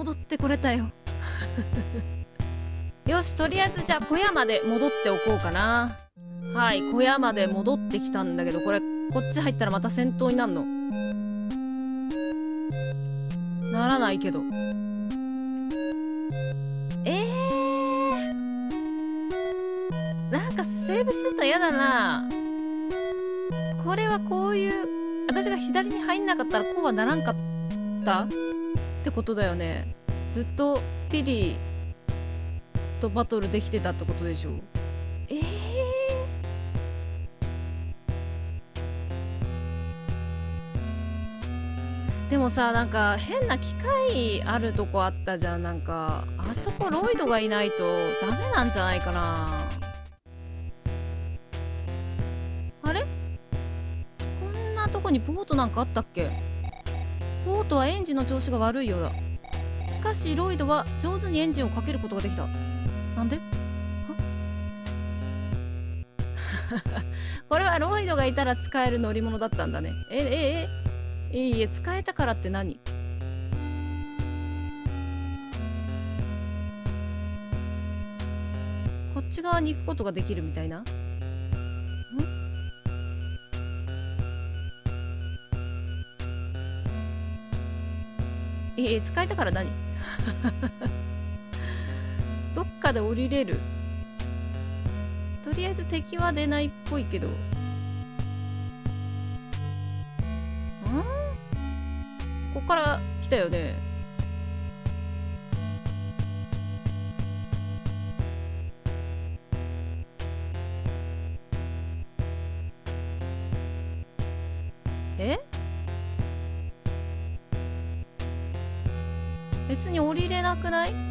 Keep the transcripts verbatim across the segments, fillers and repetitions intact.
戻ってこれたよ。よし、とりあえずじゃあ小屋まで戻っておこうかな。はい、小屋まで戻ってきたんだけど、これこっち入ったらまた戦闘になるの？ならないけど。えー、なんかセーブすると嫌だな。これはこういう、私が左に入んなかったらこうはならんかったってことだよね。ずっとティディとバトルできてたってことでしょ。えー、でもさ、なんか変な機械あるとこあったじゃん。なんかあそこロイドがいないとダメなんじゃないかな。あれ、こんなとこにボートなんかあったっけ？ボートはエンジンの調子が悪いようだ。しかしロイドは上手にエンジンをかけることができた。なんで？これはロイドがいたら使える乗り物だったんだね。えええいいえ、使えたからって何？こっち側に行くことができるみたいな。ん？ええ、使えたから何？どっかで降りれる。とりあえず敵は出ないっぽいけど。ん？ここから来たよね。え？別に降りれなくない？ん？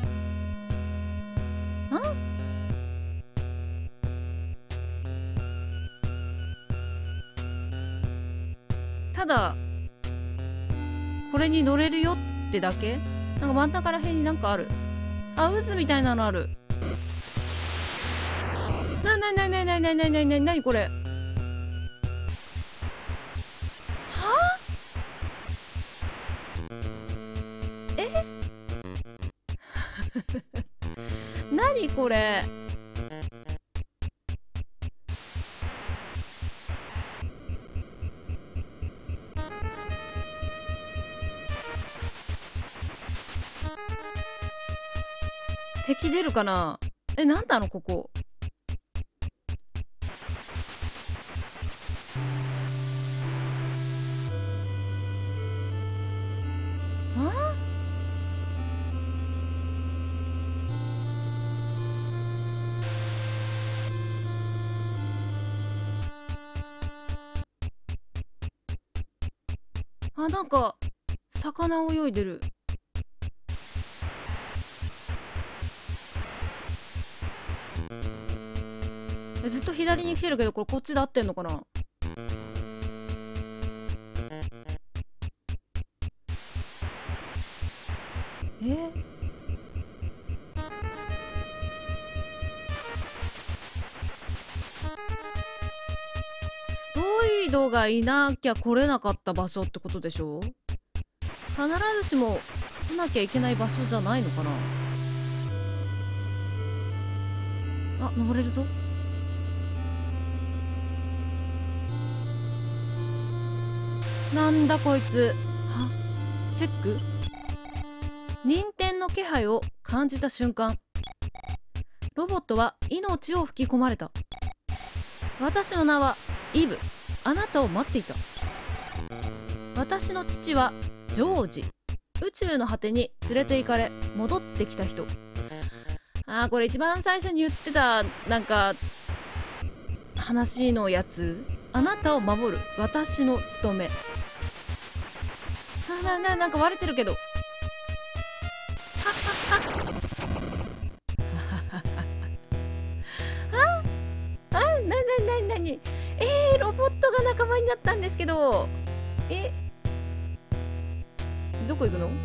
ただこれに乗れるよってだけ？なんか真ん中ら辺になんかある。あ、渦みたいなのある。ななななななななななにこれ？はあ？え？何これ？敵出るかな？え、なんなのここ？あ？あ、なんか魚泳いでる。ずっと左に来てるけど、これこっちで合ってんのかな？えー、ロイドがいなきゃ来れなかった場所ってことでしょ？必ずしも来なきゃいけない場所じゃないのかな？あ、登れるぞ。なんだこいつ。は、チェック。忍天の気配を感じた瞬間、ロボットは命を吹き込まれた。私の名はイブ。あなたを待っていた。私の父はジョージ。宇宙の果てに連れて行かれ戻ってきた人。あー、これ一番最初に言ってたなんか話のやつ。あなたを守る私の務め。なななんか割れてるけど。はっはっはああ、ななななにえー、ロボットが仲間になったんですけど、え、どこ行くの？ん？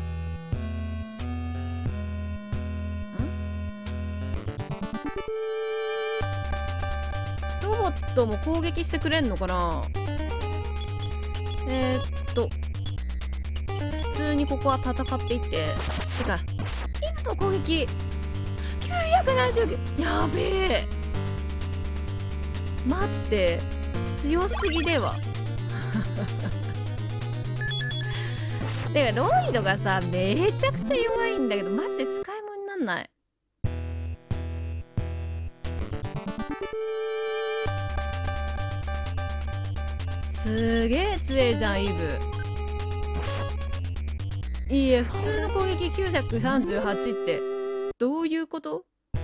ロボットも攻撃してくれんのかな？えー、っと普通にここは戦っていって。てかイブの攻撃きゅうひゃくななじゅうきゅう、やべえ。待って、強すぎではてかロイドがさめちゃくちゃ弱いんだけど、マジで使い物になんない。すげえ強えじゃんイブ。いいえ、普通の攻撃きゅうひゃくさんじゅうはちってどういうこと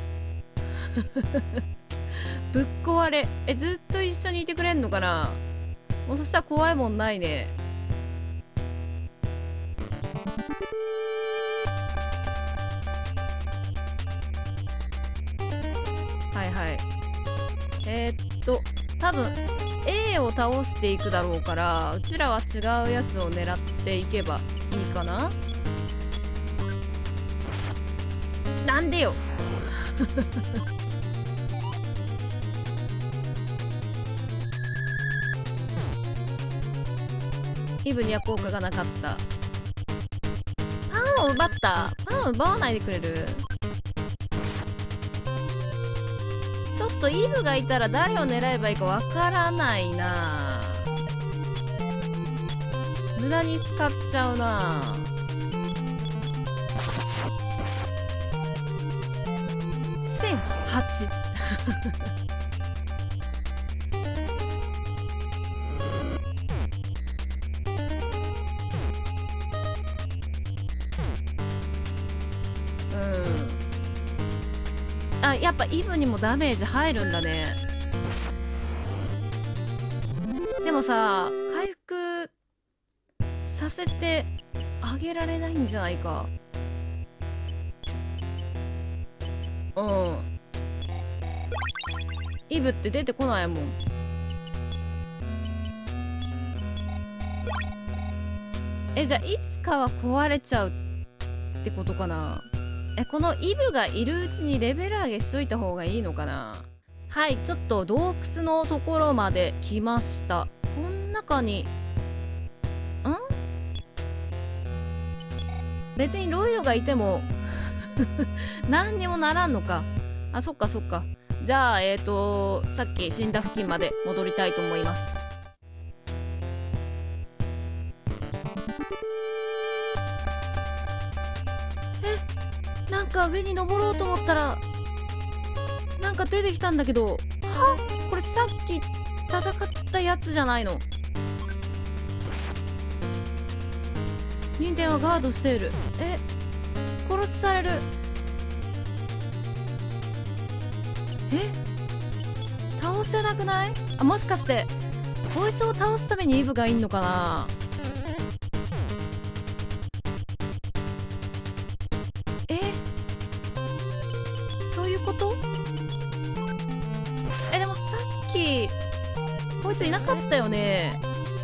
ぶっ壊れ。え、ずっと一緒にいてくれんのかな。もうそしたら怖いもんないね。はいはい。えー、っと多分 A を倒していくだろうから、うちらは違うやつを狙っていけばいいかな。なんでよイブには効果がなかった。パンを奪った。パンを奪わないでくれる。ちょっとイブがいたら誰を狙えばいいかわからないな。無駄に使っちゃうな。せんはちあ、やっぱイブにもダメージ入るんだね。でもさ、回復させてあげられないんじゃないか。うん、イブって出てこないもん。え、じゃあいつかは壊れちゃうってことかな。え、このイブがいるうちにレベル上げしといた方がいいのかな。はい、ちょっと洞窟のところまで来ました。この中にん別にロイドがいても何にもならんのか。あ、そっかそっか。じゃあえっとさっき死んだ付近まで戻りたいと思います。なんか上に登ろうと思ったらなんか出てきたんだけど、はこれさっき戦ったやつじゃないの。人間はガードしている。え、殺される。え、倒せなくない？あ、もしかしてこいつを倒すためにイブがいんのかな。え、そういうこと？え、でもさっきこいついなかったよね。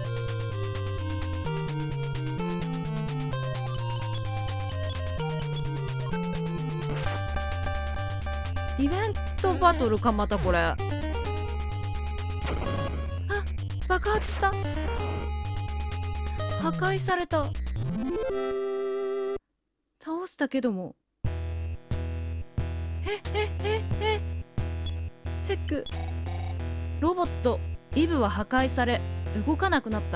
イベントバトルか、またこれ。あ、爆発した。破壊された。倒したけども。ええええチェック。ロボットイブは破壊され動かなくなった。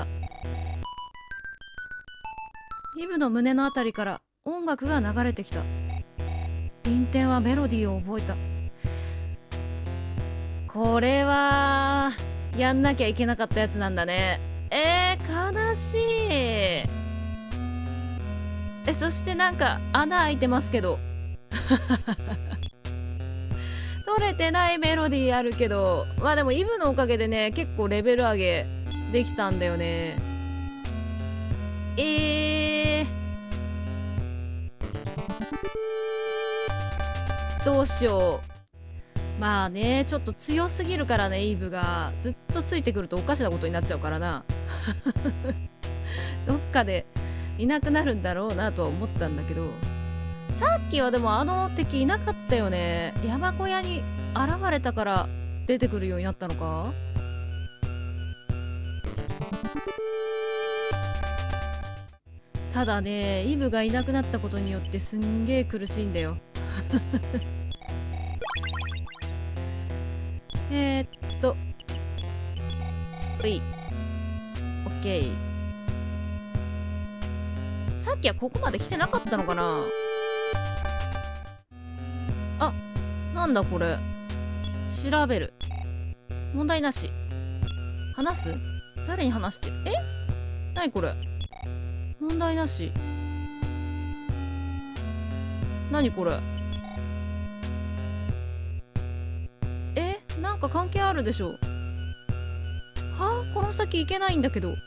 イブの胸のあたりから音楽が流れてきた。臨天はメロディーを覚えた。これはやんなきゃいけなかったやつなんだね。えー、悲しい。え、そしてなんか穴開いてますけど取れてないメロディーあるけど、まあでもイブのおかげでね結構レベル上げできたんだよね。えー、どうしよう。まあね、ちょっと強すぎるからね、イブがずっとついてくるとおかしなことになっちゃうからなどっかでいなくなるんだろうなとは思ったんだけど、さっきはでもあの敵いなかったよね。山小屋に現れたから出てくるようになったのか。 ただね、イブがいなくなったことによってすんげえ苦しいんだよ。えーっとほい、オッケー。さっきはここまで来てなかったのかな。あ、なんだこれ。調べる。問題なし。話す？誰に話してる？え？なにこれ。問題なし。なにこれ。え？なんか関係あるでしょ。はあ、この先行けないんだけど。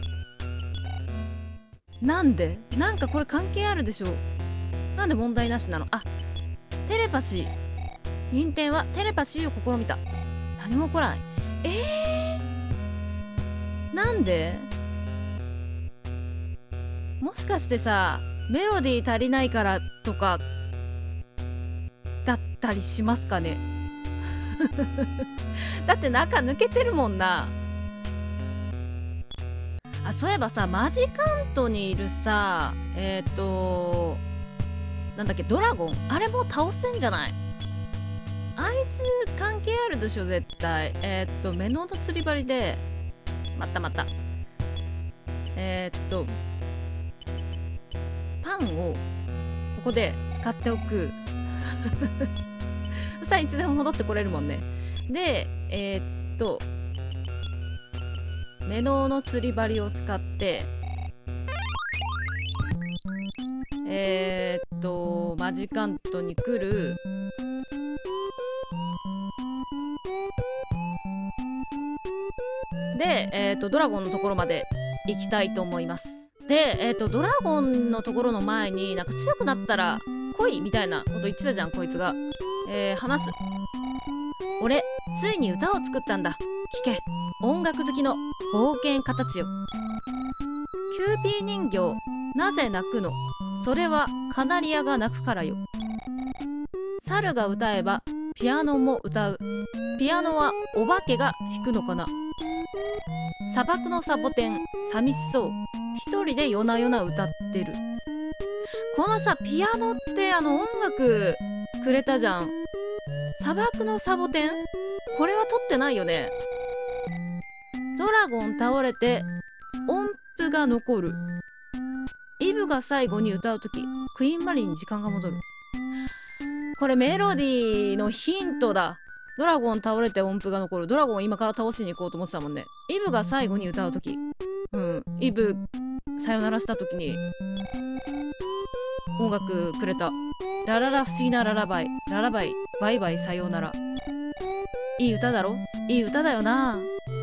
なんで？なんかこれ関係あるでしょ。なんで問題なしなの？あ、テレパシー。任天はテレパシーを試みた。何も起こらない。えー、なんで？もしかしてさ、メロディー足りないからとかだったりしますかね。だって中抜けてるもんな。あ、そういえばさ、マジカントにいるさ、えっとなんだっけ、ドラゴン、あれもう倒せんじゃない？あいつ関係あるでしょ絶対。えー、っとメノの釣り針で、またまたえー、っとパンをここで使っておく。そしたらいつでも戻ってこれるもんね。でえー、っとメノの釣り針を使ってえー、っとマジカントに来る。で、えー、とドラゴンのところまで行きたいと思います。で、えー、とドラゴンのところの前になんか強くなったら来いみたいなこと言ってたじゃんこいつが。えー、話す。俺ついに歌を作ったんだ。聞け、音楽好きの冒険家たちよ。キューピー人形なぜ泣くの？それはカナリアが泣くからよ。猿が歌えばピアノも歌う。ピアノはお化けが弾くのかな。砂漠のサボテン寂しそう、一人で夜な夜な歌ってる。このさピアノってあの音楽くれたじゃん。砂漠のサボテン、これは撮ってないよね。ドラゴン倒れて音符が残る。イブが最後に歌うときクイーンマリーに時間が戻る。これメロディーのヒントだ。ドラゴン倒れて音符が残る。ドラゴンを今から倒しに行こうと思ってたもんね。イブが最後に歌うとき、うん、イブさよならしたときに音楽くれた。ラララ不思議なララバイ、ララバイバイバイさようなら。いい歌だろ？いい歌だよな。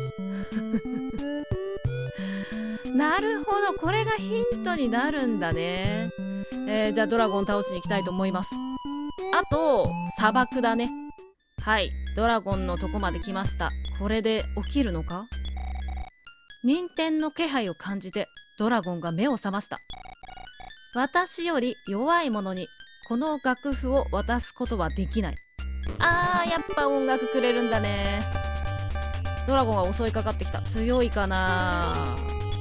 なるほど、これがヒントになるんだね。えー、じゃあドラゴン倒しに行きたいと思います。あと砂漠だね。はい、ドラゴンのとこまで来ました。これで起きるのか？任天の気配を感じてドラゴンが目を覚ました。私より弱い者にこの楽譜を渡すことはできない。あー、やっぱ音楽くれるんだね。ドラゴンが襲いかかってきた。強いかな。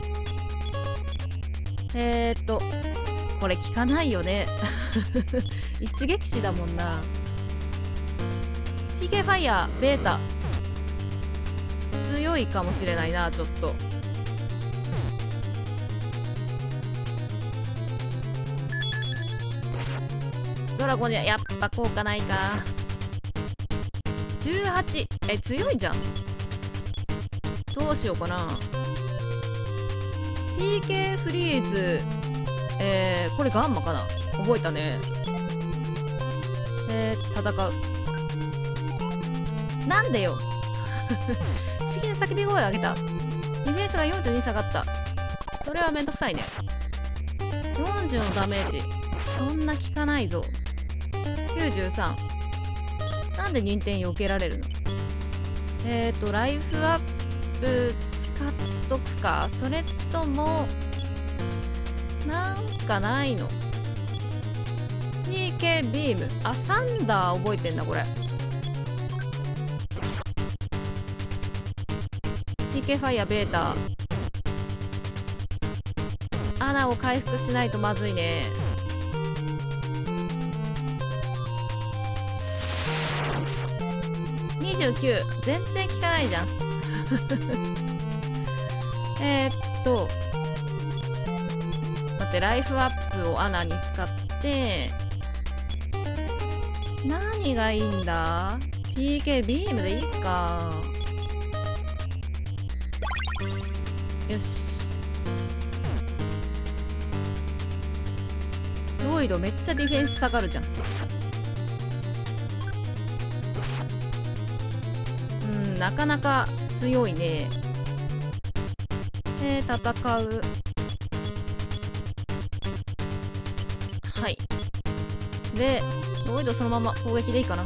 えーっとこれ効かないよね。一撃死だもんな。ピーケー ファイヤーベータ強いかもしれないな。ちょっとドラゴンにはやっぱ効果ないか。じゅうはち、え強いじゃん。どうしようかな。 ピーケー フリーズ、えー、これガンマかな。覚えたね。えー、戦う。なんでよ。不思議な叫び声を上げた。ディフェンスがよんじゅうに下がった。それはめんどくさいね。よんじゅうのダメージそんな効かないぞ。きゅうじゅうさん、なんで任天避けられるの。えーとライフアップ使っとくか。それともなんかないの。 ピーケー ビーム、あサンダー覚えてんなこれ。 ピーケー ファイヤーベータアナを回復しないとまずいね。にじゅうきゅう、全然効かないじゃんえーっと待って、ライフアップをアナに使って何がいいんだ。 ピーケー ビームでいいか。よし、ロイドめっちゃディフェンス下がるじゃん。うん、なかなか強いね。で、戦う。はい。で、ロイドそのまま攻撃でいいかな。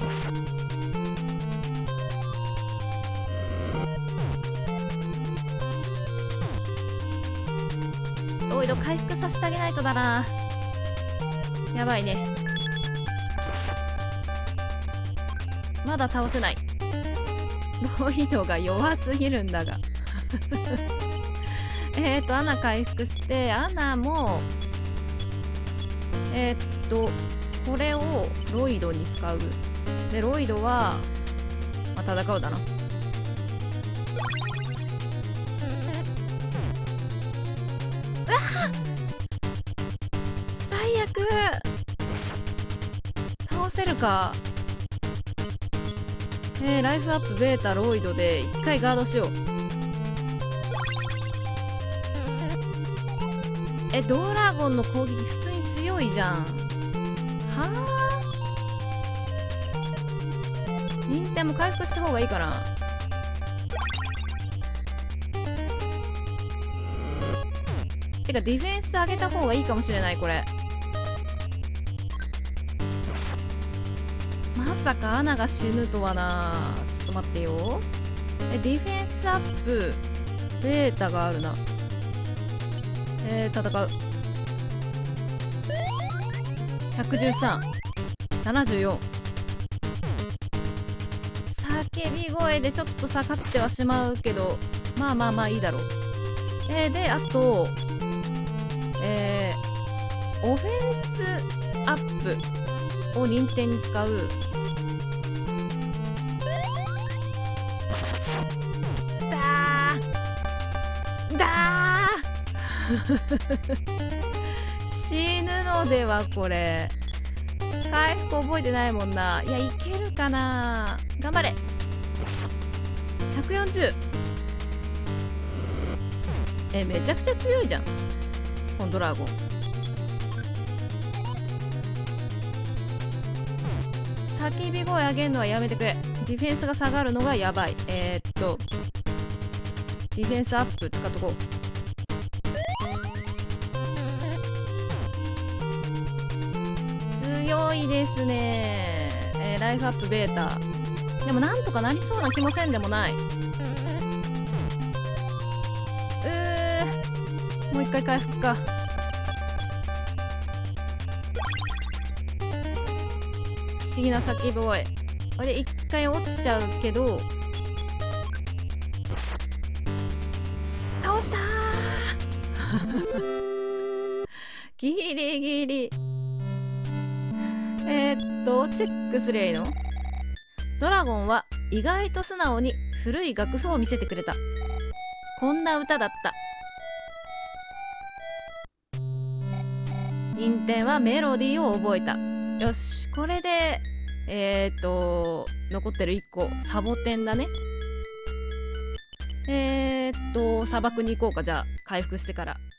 ロイド回復させてあげないとだな。やばいね。まだ倒せない。ロイドが弱すぎるんだがえっとアナ回復して、アナもえー、っとこれをロイドに使う。でロイドは、まあ、戦うだな。うわ最悪。倒せるか。えー、ライフアップベータロイドで一回ガードしよう。え、ドラゴンの攻撃普通に強いじゃん。はあ。忍点も回復した方がいいかな。てかディフェンス上げた方がいいかもしれない。これまさかアナが死ぬとはな。ちょっと待ってよ。え、ディフェンスアップベータがあるな。えー、戦う。ひゃくじゅうさん、ななじゅうよん。叫び声でちょっと下がってはしまうけど、まあまあまあいいだろう。えー、であとえー、オフェンスアップを忍点に使う。だーだー死ぬのでは。これ回復覚えてないもんな。いや、いけるかな。頑張れ。ひゃくよんじゅう。え、めちゃくちゃ強いじゃんこのドラゴン。叫び声上げるのはやめてくれ。ディフェンスが下がるのがやばい。えー、っとディフェンスアップ使っとこう。強いですね。えー、ライフアップベータでもなんとかなりそうな気もせんでもない。うー、もう一回回復か。不思議な叫び声。これで一回落ちちゃうけど、倒したーギリギリ。えー、っとチェックすりゃいいの。ドラゴンは意外と素直に古い楽譜を見せてくれた。こんな歌だった。忍点はメロディーを覚えた。よし、これでえー、っと残ってるいっこサボテンだね。えー、っと砂漠に行こうか。じゃあ回復してから。